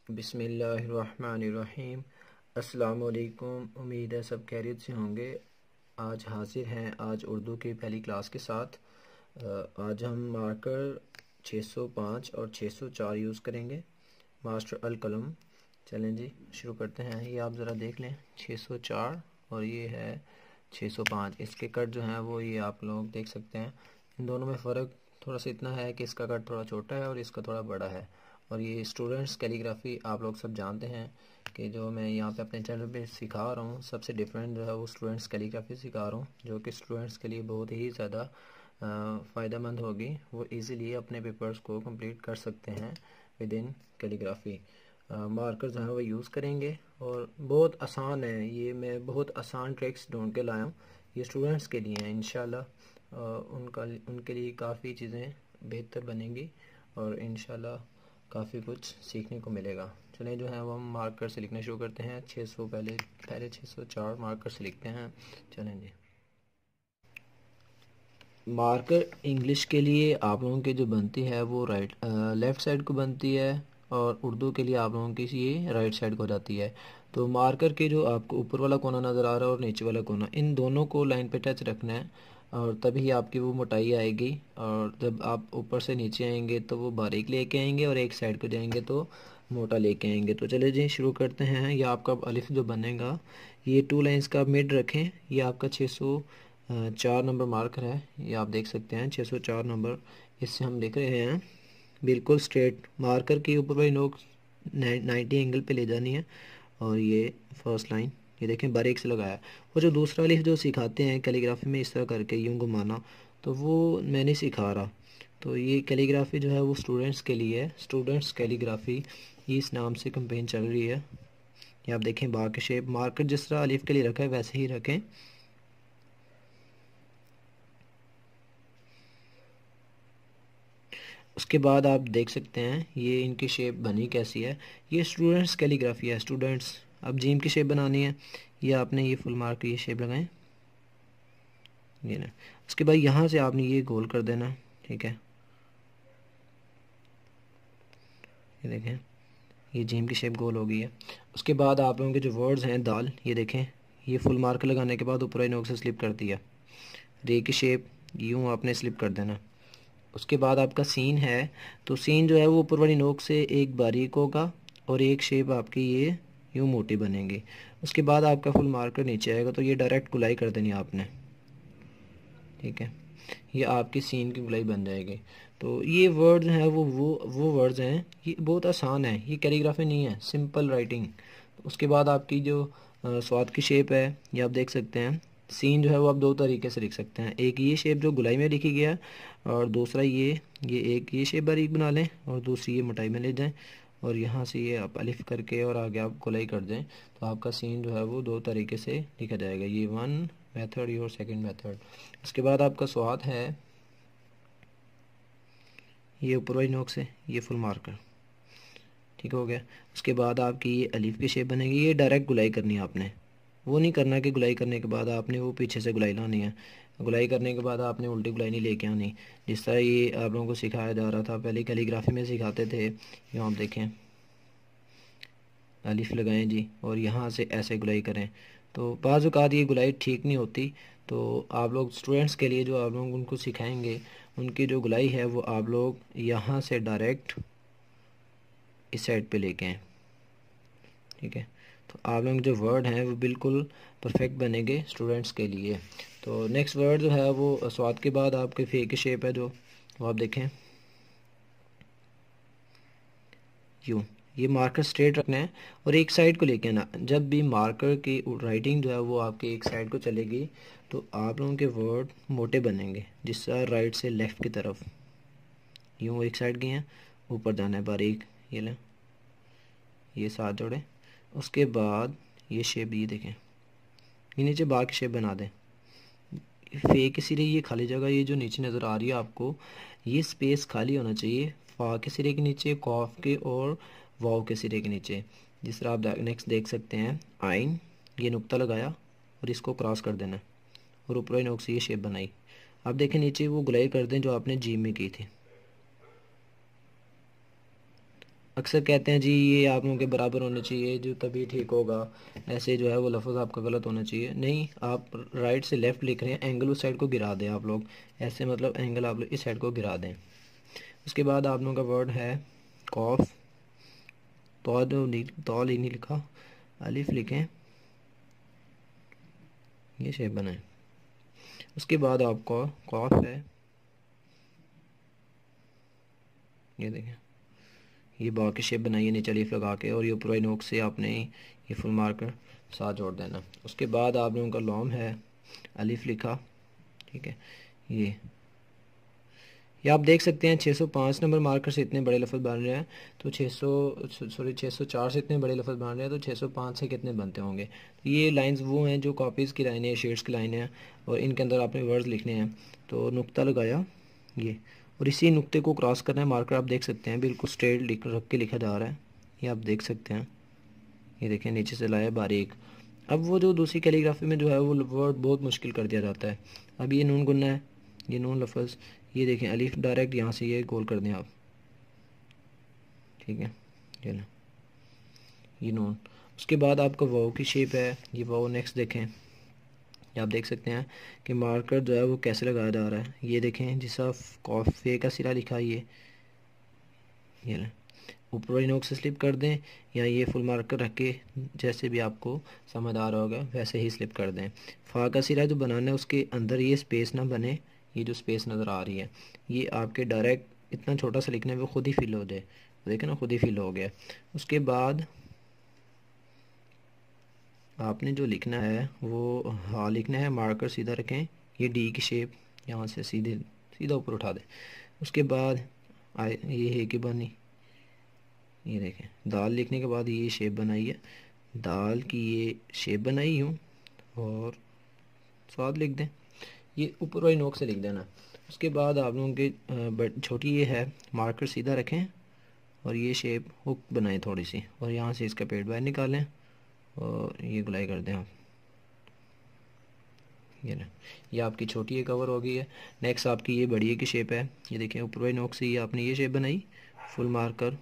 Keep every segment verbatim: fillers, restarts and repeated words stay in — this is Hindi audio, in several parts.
बिस्मिल्लाहिर्रहमानिर्रहीम। अस्सलामुअलैकुम। उम्मीद है सब खैरियत से होंगे। आज हाजिर हैं आज उर्दू की पहली क्लास के साथ। आज हम मार्कर छः सौ पाँच और छः सौ चार यूज़ करेंगे, मास्टर अल कलम। चलें जी शुरू करते हैं। ये आप ज़रा देख लें, छः सौ चार और ये है छः सौ पाँच। इसके कट जो हैं वो ये आप लोग देख सकते हैं। इन दोनों में फ़र्क थोड़ा सा इतना है कि इसका कट थोड़ा छोटा है और इसका थोड़ा बड़ा है। और ये स्टूडेंट्स कैलीग्राफी आप लोग सब जानते हैं कि जो मैं यहाँ पे अपने चैनल पे सिखा रहा हूँ, सबसे डिफरेंट जो है वो स्टूडेंट्स कैलीग्राफी सिखा रहा हूँ, जो कि स्टूडेंट्स के लिए बहुत ही ज़्यादा फ़ायदेमंद होगी। वो इजीली अपने पेपर्स को कंप्लीट कर सकते हैं विद इन कैलीग्राफी। मार्कर जो है वो यूज़ करेंगे और बहुत आसान है ये। मैं बहुत आसान ट्रिक्स ढूंढ के लाया हूँ, ये स्टूडेंट्स के लिए हैं। इंशाल्लाह उनका उनके लिए काफ़ी चीज़ें बेहतर बनेंगी और इंशाल्लाह काफ़ी कुछ सीखने को मिलेगा। चलिए जो है वो हम मार्कर से लिखना शुरू करते हैं। छः सौ पहले पहले छः सौ चार मार्कर से लिखते हैं। चलें जी। मार्कर इंग्लिश के लिए आप लोगों की जो बनती है वो राइट लेफ़्ट साइड को बनती है और उर्दू के लिए आप लोगों की ये राइट साइड को जाती है। तो मार्कर के जो आपको ऊपर वाला कोना नज़र आ रहा है और नीचे वाला कोना, इन दोनों को लाइन पे टच रखना है और तभी आपकी वो मोटाई आएगी। और जब आप ऊपर से नीचे आएंगे तो वो बारीक लेके आएंगे और एक साइड को जाएंगे तो मोटा लेके आएंगे। तो चले जी शुरू करते हैं। ये आपका अलिफ जो बनेगा, ये टू लाइंस का मिड रखें। ये आपका छः सौ चार नंबर मार्कर है, ये आप देख सकते हैं छः सौ चार नंबर। इससे हम लिख रहे हैं बिल्कुल स्ट्रेट। मार्कर की ऊपर वाली नोक नाइन्टी एंगल पे ले जानी है। और ये फर्स्ट लाइन ये देखें बारीक से लगाया। वो जो दूसरा अलिफ जो सिखाते हैं कैलीग्राफी में इस तरह करके यूँ घुमाना, तो वो मैं नहीं सिखा रहा। तो ये कैलीग्राफी जो है वो स्टूडेंट्स के लिए है। स्टूडेंट्स कैलीग्राफी इस नाम से कैंपेन चल रही है। ये आप देखें बार के शेप, मार्कर जिस तरह अलिफ के लिए रखा है वैसे ही रखें। उसके बाद आप देख सकते हैं ये इनकी शेप बनी कैसी है। ये स्टूडेंट्स कैलीग्राफी है। स्टूडेंट्स अब जीम की शेप बनानी है, ये आपने ये फुल मार्क ये शेप लगाएं, ये ना। उसके बाद यहाँ से आपने ये गोल कर देना, ठीक है। ये देखें ये जीम की शेप गोल हो गई है। उसके बाद आप लोगों के जो वर्ड्स हैं दाल, ये देखें ये फुल मार्क लगाने के बाद ऊपर नोक से स्लिप कर दिया। रे की शेप यूँ आपने स्लिप कर देना। उसके बाद आपका सीन है, तो सीन जो है वो ऊपर वाली नोक से एक बारीक होगा और एक शेप आपकी ये यूँ मोटी बनेगी। उसके बाद आपका फुल मार्कर नीचे आएगा, तो ये डायरेक्ट गुलाई कर देनी आपने, ठीक है। ये आपकी सीन की गुलाई बन जाएगी। तो ये वर्ड्स हैं वो वो वो वर्ड्स हैं, ये बहुत आसान है, ये कैलीग्राफी नहीं है, सिंपल राइटिंग। उसके बाद आपकी जो स्वाद की शेप है ये आप देख सकते हैं। सीन जो है वो आप दो तरीके से लिख सकते हैं, एक ये शेप जो गुलाई में लिखी गया है और दूसरा ये ये एक ये शेप बारीक बना लें और दूसरी ये मोटाई में ले जाएं और यहाँ से ये आप अलिफ करके और आगे आप गुलाई कर दें, तो आपका सीन जो है वो दो तरीके से लिखा जाएगा। ये वन मेथड, ये और सेकेंड मेथड। उसके बाद आपका स्वाद है, ये ऊपर वाली नोक से ये फुल मार्कर, ठीक हो गया। उसके बाद आपकी ये अलिफ की शेप बनेगी। ये डायरेक्ट गुलाई करनी है आपने, वो नहीं करना कि गुलाई करने के बाद आपने वो पीछे से गुलाई लानी है। गुलाई करने के बाद आपने उल्टी गुलाई नहीं लेके आनी, जिस तरह ये आप लोगों को सिखाया जा रहा था पहले कैलीग्राफी में सिखाते थे। यहाँ आप देखें अलिफ लगाएं जी और यहाँ से ऐसे गुलाई करें, तो बाज़ औक़ात ये गुलाई ठीक नहीं होती। तो आप लोग स्टूडेंट्स के लिए जो आप लोग उनको सिखाएंगे, उनकी जो गुलाई है वो आप लोग यहाँ से डायरेक्ट इस साइड पे लेके आएँ, ठीक है। तो आप लोग जो वर्ड हैं वो बिल्कुल परफेक्ट बनेंगे स्टूडेंट्स के लिए। तो नेक्स्ट वर्ड जो है वो स्वाद के बाद आपके फे की शेप है जो वो आप देखें यूँ। ये मार्कर स्ट्रेट रखना है और एक साइड को लेके आना। जब भी मार्कर की राइटिंग जो है वो आपकी एक साइड को चलेगी तो आप लोगों के वर्ड मोटे बनेंगे, जिस तरह राइट से लेफ़्ट की तरफ यूँ एक साइड गए हैं, ऊपर जाना है बारीक, ये लें ये साथ जोड़ें। उसके बाद ये शेप ये देखें, ये नीचे बार की शेप बना दें। फे के सिरे ये खाली जगह ये जो नीचे नज़र आ रही है आपको, ये स्पेस खाली होना चाहिए फा के सिरे के नीचे, कॉफ के और वाव के सिरे के नीचे। जिस तरह आप नेक्स्ट देख सकते हैं आइन, ये नुक्ता लगाया और इसको क्रॉस कर देना और ऊपर नोक से ये शेप बनाई। आप देखें नीचे वो गुलाई कर दें जो आपने जी में की थी। अक्सर कहते हैं जी ये आप लोगों के बराबर होने चाहिए जो तभी ठीक होगा, ऐसे जो है वो लफ्ज़ आपका गलत होना चाहिए। नहीं, आप राइट से लेफ़्ट लिख रहे हैं, एंगल उस साइड को गिरा दें आप लोग, ऐसे मतलब एंगल आप लोग इस साइड को गिरा दें। उसके बाद आप लोगों का वर्ड है कॉफ, तो तौल ही नहीं लिखा, अलिफ लिखें, ये शेप बनाएं। उसके बाद आपको कॉफ है, ये देखें, ये बॉ की शेप बनाइए नीचे अलिफ लगा के, और ये ऊपर नोक से आपने ये फुल मार्कर साथ जोड़ देना। उसके बाद आप लोगों का लॉम है, अलिफ लिखा, ठीक है। ये ये आप देख सकते हैं छः सौ पाँच नंबर मार्कर से इतने बड़े लफ्ज़ बन रहे हैं, तो छः सौ सॉरी छः सौ चार से इतने बड़े लफ्ज़ बन रहे हैं, तो छः सौ पाँच से कितने बनते होंगे। तो ये लाइंस वो हैं जो कॉपीज़ की लाइनें हैं, शेड्स की लाइनें हैं, और इनके अंदर आपने वर्ड्स लिखने हैं। तो नुक्ता लगाया ये, और इसी नुक्ते को क्रॉस करना है। मार्कर आप देख सकते हैं बिल्कुल स्ट्रेट लिख रख के लिखा जा रहा है, ये आप देख सकते हैं। ये देखें नीचे से लाया बारीक। अब वो जो दूसरी कैलीग्राफी में जो है वो वर्ड बहुत मुश्किल कर दिया जाता है। अब ये नून गुन्ना है, ये नून लफ्ज़, ये देखें अलिफ डायरेक्ट यहाँ से ये गोल कर दें आप, ठीक है, ये ना ये नून। उसके बाद आपका वाव की शेप है, ये वाव नेक्स्ट देखें, ये आप देख सकते हैं कि मार्कर जो है वो कैसे लगाया जा रहा है। ये देखें जिसा कॉफे का सिरा लिखा है, ये ये ना ऊपर वाली नोक से स्लिप कर दें, या ये फुल मार्कर रख के जैसे भी आपको समझ आ रहा होगा वैसे ही स्लिप कर दें। फा का सिरा जो बनाना है उसके अंदर ये स्पेस ना बने, ये जो स्पेस नज़र आ रही है ये आपके डायरेक्ट इतना छोटा सा लिखना है वो खुद ही फिल हो जाए, देखें ना खुद ही फिल हो गया। उसके बाद आपने जो लिखना है वो हाँ लिखना है, मार्कर सीधा रखें, ये डी की शेप यहाँ से सीधे सीधा ऊपर उठा दें। उसके बाद आए ये है कि बनी, ये देखें दाल लिखने के बाद ये शेप बनाई है, दाल की ये शेप बनाई हूँ, और स्वाद लिख दें, ये ऊपर वाली नोक से लिख देना। उसके बाद आप लोगों की छोटी ये है, मार्कर सीधा रखें और ये शेप हुक बनाएं थोड़ी सी, और यहाँ से इसका पेट बाहर निकालें और ये गुलाई कर दें आप, ये ना ये आपकी छोटी ये कवर हो गई है। नेक्स्ट आपकी ये बड़ी की शेप है, ये देखें ऊपर वाली नोक से ये आपने ये शेप बनाई, फुल मार्कर,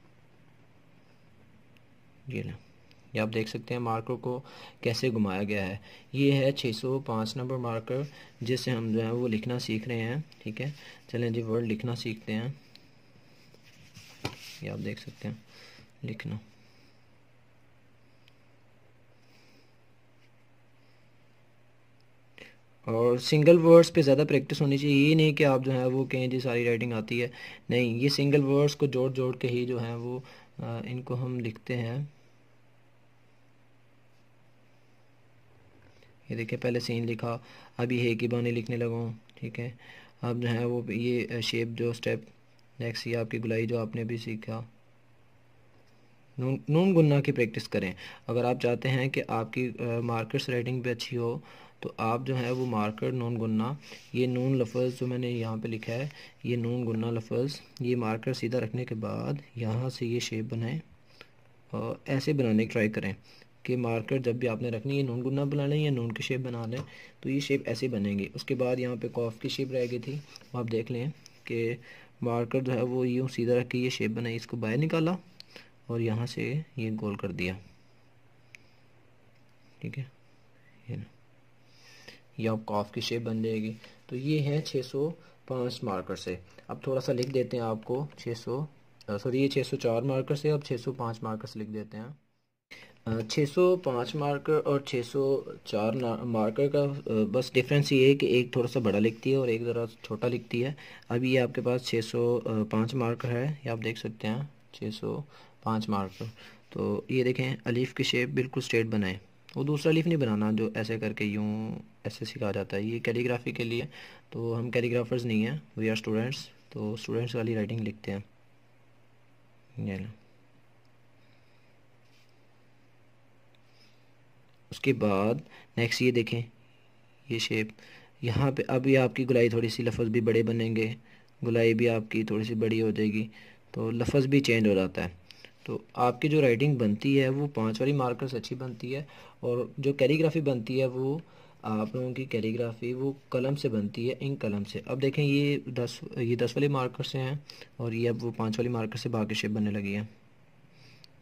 ये ना ये आप देख सकते हैं मार्कर को कैसे घुमाया गया है। ये है छः सौ पाँच नंबर मार्कर जिससे हम जो है वो लिखना सीख रहे हैं, ठीक है। चलें जी वर्ड लिखना सीखते हैं। ये आप देख सकते हैं लिखना, और सिंगल वर्ड्स पे ज़्यादा प्रैक्टिस होनी चाहिए। ये नहीं कि आप जो है वो कहें जी सारी राइटिंग आती है, नहीं, ये सिंगल वर्ड्स को जोड़ जोड़ के ही जो है वो आ, इनको हम लिखते हैं। ये देखिए पहले सीन लिखा, अभी है कि बानी लिखने लगा, ठीक है। अब जो है वो ये शेप जो स्टेप नेक्स्ट, ये आपकी गुलाई जो आपने अभी सीखा। नून नून गुन्ना की प्रैक्टिस करें। अगर आप चाहते हैं कि आपकी मार्कर्स राइटिंग पे अच्छी हो तो आप जो है वो मार्कर नून गुन्ना, ये नून लफ्ज़ जो मैंने यहाँ पे लिखा है ये नून गुन्ना लफ्ज़, ये मार्कर सीधा रखने के बाद यहाँ से ये शेप बनाएं, और ऐसे बनाने की ट्राई करें कि मार्कर जब भी आपने रखनी है नून गुन्ना बना लें या नून की शेप बना लें तो ये शेप ऐसे बनेगी। उसके बाद यहाँ पे कॉफ की शेप रह गई थी, वो आप देख लें कि मार्कर जो है वो यूँ सीधा रख के ये शेप बनाई, इसको बाहर निकाला और यहाँ से ये गोल कर दिया, ठीक है। ये ना ये अब कॉफ की शेप बन जाएगी। तो ये है छः सौ पाँच मार्कर से। अब थोड़ा सा लिख देते हैं आपको छः सौ सॉरी ये छः सौ चार मार्कर से, अब छः सौ पाँच मार्कर से लिख देते हैं। छः सौ पाँच मार्कर और छः सौ चार मार्कर का बस डिफरेंस ये है कि एक थोड़ा सा बड़ा लिखती है और एक ज़रा छोटा लिखती है। अब ये आपके पास छः सौ पाँच मार्कर है, ये आप देख सकते हैं छः सौ पाँच मार्कर। तो ये देखें अलीफ की शेप बिल्कुल स्ट्रेट बनाएं, वो दूसरा अलीफ नहीं बनाना जो ऐसे करके यूँ ऐसे सिखा जाता है, ये कैलीग्राफी के लिए। तो हम कैलीग्राफर्स नहीं हैं, वी आर स्टूडेंट्स, तो स्टूडेंट्स वाली राइटिंग लिखते हैं। ये लो, उसके बाद नेक्स्ट ये देखें ये शेप यहाँ पे, अब ये आपकी गुलाई थोड़ी सी लफ्ज़ भी बड़े बनेंगे, गुलाई भी आपकी थोड़ी सी बड़ी हो जाएगी तो लफ्ज़ भी चेंज हो जाता है। तो आपकी जो राइटिंग बनती है वो पांच वाली मार्कर से अच्छी बनती है, और जो कैलीग्राफी बनती है वो आप लोगों की कैलीग्राफी वो कलम से बनती है, इंक कलम से। अब देखें ये दस ये दस वाली मार्कर से हैं और ये अब वो पाँच वाली मार्कर से बाकी शेप बनने लगी है,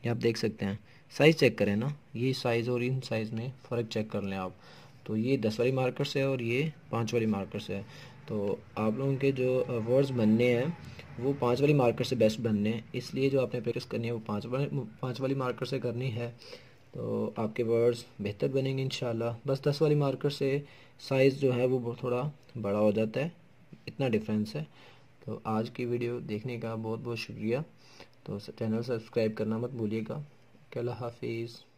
ये आप देख सकते हैं। साइज़ चेक करें ना, ये साइज़ और इन साइज़ में फ़र्क चेक कर लें आप। तो ये दस वाली मार्कर से है और ये पाँच वाली मार्कर से है। तो आप लोगों के जो वर्ड्स बनने हैं वो पाँच वाली मार्कर से बेस्ट बनने हैं, इसलिए जो आपने प्रैक्टिस करनी है वो पाँच वाली पाँच वाली मार्कर से करनी है। तो आपके वर्ड्स बेहतर बनेंगे इंशाल्लाह। बस दस वाली मार्कर से साइज़ जो है वो थोड़ा बड़ा हो जाता है, इतना डिफरेंस है। तो आज की वीडियो देखने का बहुत बहुत शुक्रिया। तो चैनल सब्सक्राइब करना मत भूलिएगा। अल्लाह हाफिज़।